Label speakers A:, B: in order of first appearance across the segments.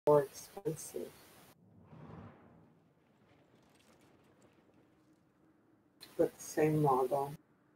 A: more expensive. But the same model.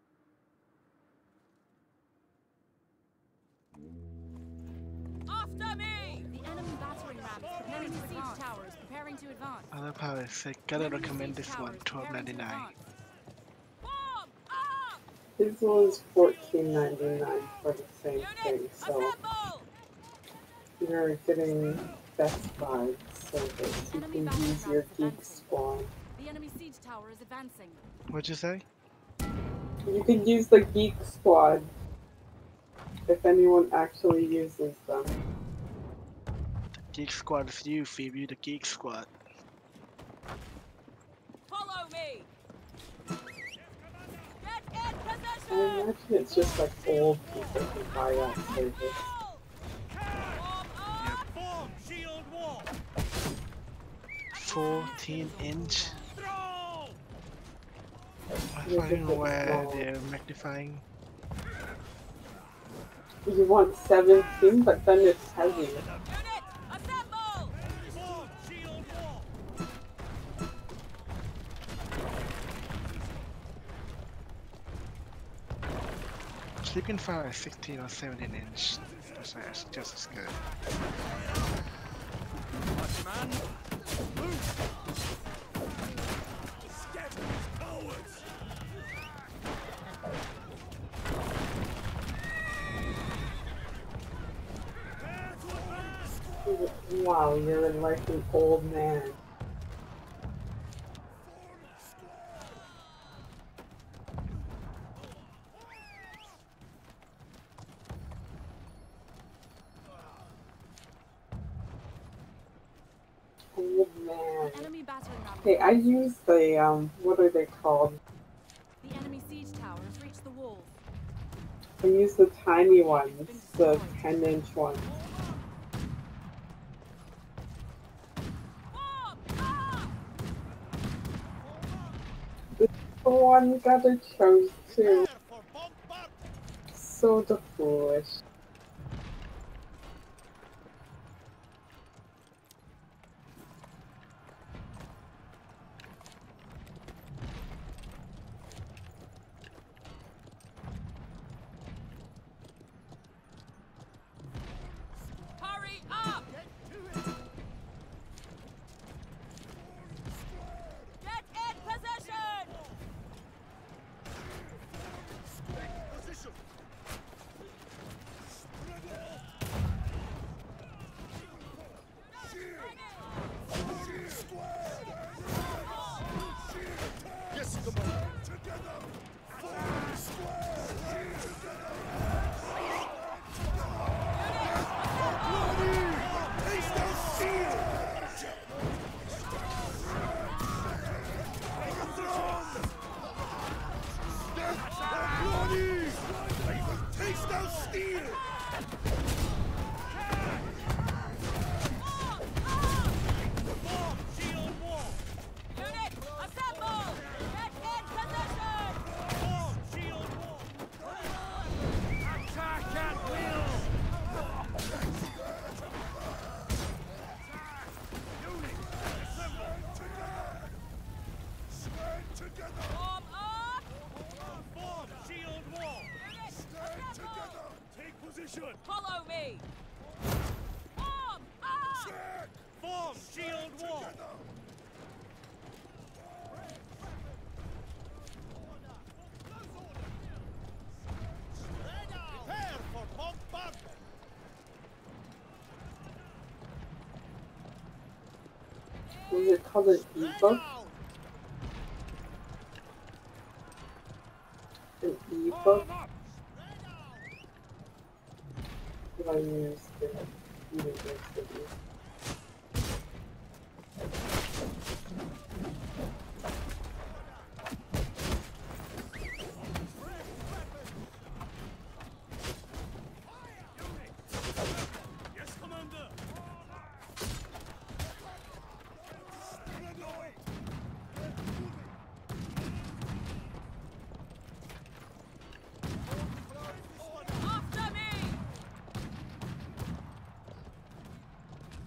B: After me! The enemy battering rams preparing to siege towers preparing to advance.
C: Other powers, I gotta recommend this one, $12.99.
B: Form up!
A: This one's $14.99 for the same thing, so
B: Assemble!
A: you're getting Best Buy service. You can use your Geek Squad.
B: The enemy siege tower is advancing.
C: What'd you say?
A: You can use the Geek Squad if anyone actually uses them.
C: Geek Squad is you, Phoebe, the Geek Squad.
B: Follow me! Get in
A: I
B: position!
A: imagine it's just like old people who buy that service.
B: Form up!
D: Form shield wall.
C: 14-inch.
D: Throw.
C: I
A: Look
C: fucking
A: at this
C: where
A: wall.
C: they're magnifying.
A: You want 17, but then it's heavy.
B: Unit, assemble!
D: Form shield wall.
C: Sleeping Fire is 16 or 17-inch. That's just as good.
D: Watch, man. Move. Scatter these cowards. Prepare to advance.
A: Wow, you're like an old man. Old man.
B: Enemy battering rams.
A: Hey, I use the, what are they called?
B: The enemy siege towers reach the walls.
A: I use the tiny ones, the 10-inch ones.
B: Form up!
A: This is the one that I chose to.
D: Prepare for bombardment.
A: So the foolish.
B: Hurry up! Get in position!
D: Position. Yes, Commander. Together. Form square. Taste those shield. Taste those steel. Form shield wall.
B: Unit, assemble! Get in position!
D: Form shield wall. Attack at will. Unit, assemble. Stand together.
B: Form up!
D: Form shield wall.
B: Unit,
D: Stand
B: assemble!
D: together. Take position.
B: Follow me! Form up!
D: Check. Form shield wall. Prepare for bombardment.
A: Was it called an ebook?
D: Down.
A: An ebook?
D: Form up.
A: That I used at university.
D: Yes, Commander.
B: After me!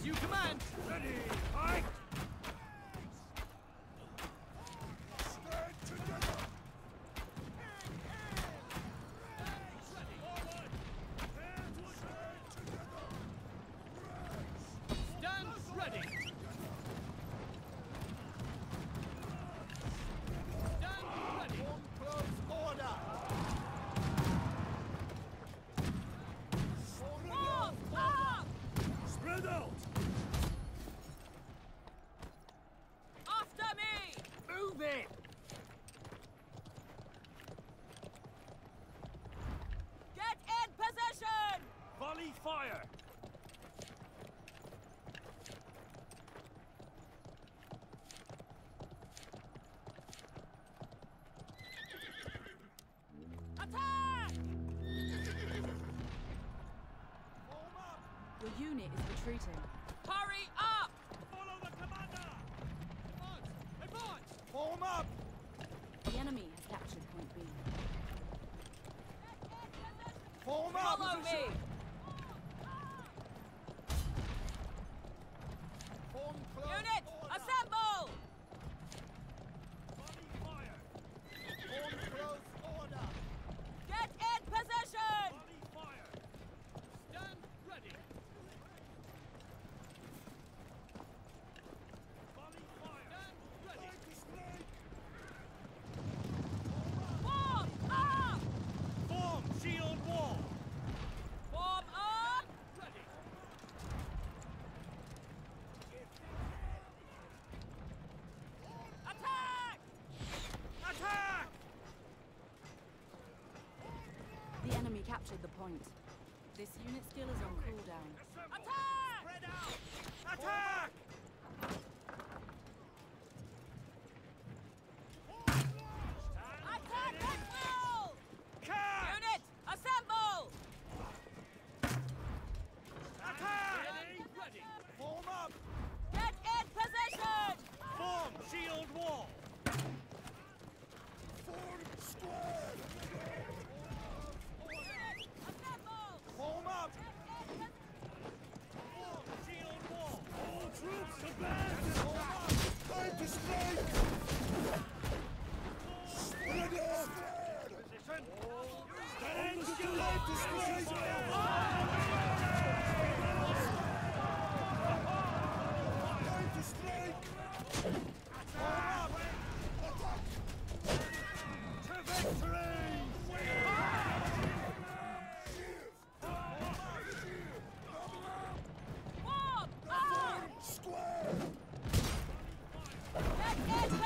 E: As you command. Ready, fight!
D: Stand together.
E: Stand ready. Stand ready.
D: Close order. Spread out.
E: After me. Move it. Get in position.
D: Volley fire.
E: Attack!
D: Form up.
B: Your unit is retreating.
E: Hurry up!
D: Follow the commander.
E: Advance! Advance!
D: Form up.
B: The enemy has captured point B.
D: Form up.
E: Follow me!
D: Form close.
E: Unit,
D: order.
E: assemble!
D: Volley fire. Form close order.
E: Get in position!
D: Volley fire.
E: Stand ready.
D: Volley fire.
E: Stand ready.
D: Like a snake.
E: Form up!
D: Form shield wall.
E: Form up! Ready. Attack!
D: Attack.
B: The enemy captured the point. This unit skill is on cooldown.
E: Attack!
D: Spread out. Attack.
E: Attack and full!
D: Catch.
E: Unit, assemble!
D: Attack.
E: Ready.
D: Form up.
E: Get in position!
D: Form shield wall. Form square.
E: Unit, assemble!
D: Form up.
E: Get in position!
D: Form shield wall. All troops to band. Form up. Time to strike. Spread out. Position. Stand together. Time to strike. Time to strike. Form up. Attack. To victory.
E: Form up!
D: Square.
E: Get in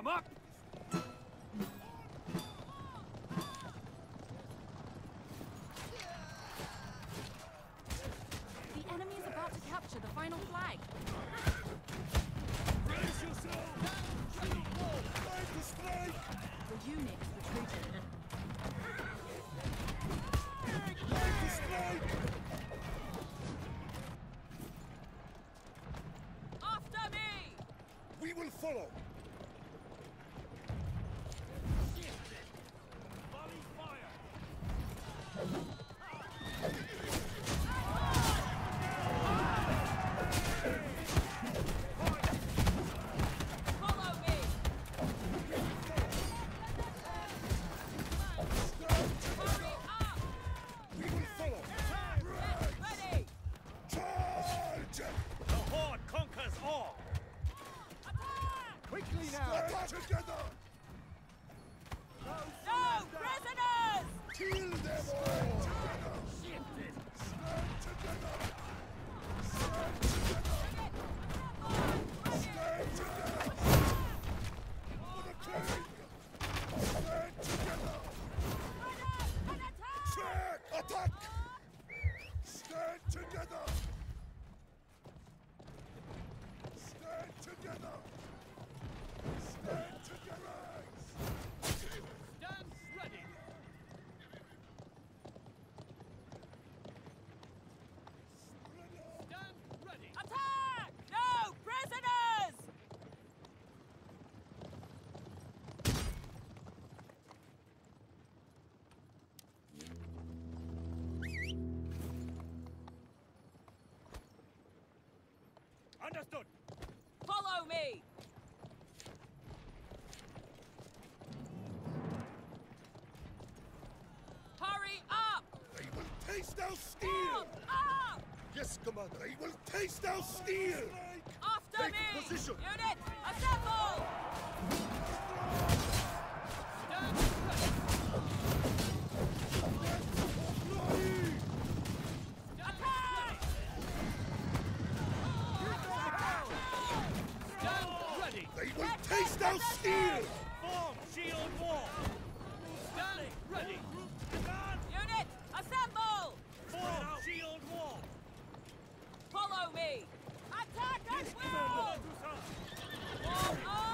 D: I'm up!
B: The enemy is about to capture the final flag.
D: Brace yourself! Time to strike!
B: The unit is retreating.
D: Time to strike!
E: After me!
D: We will follow! Volley fire!
E: Follow me! Hurry up!
D: We will follow!
E: Get ready!
D: Charge! The Horde conquers all!
E: Attack!
D: Quickly now! Stand together!
E: No prisoners!
D: Kill them all! Stand together! Stand together! Stand together! For the king! Stand together!
E: An attack!
D: Check! Attack! Stand together! Stand together! Stand together!
E: Stand ready! Stand ready! Attack! No prisoners!
D: Understood!
E: Follow me! Hurry up!
D: They will taste our steel!
E: Up!
D: Yes, Commander! They will taste our steel!
E: After
D: Take
E: me!
D: position!
E: Unit, assemble! Stand ready! Attack! Stand ready!
D: They will taste our steel!
E: Form shield wall! Stand ready! Unit, assemble! Form shield wall! Follow me! Attack at will! Wall up!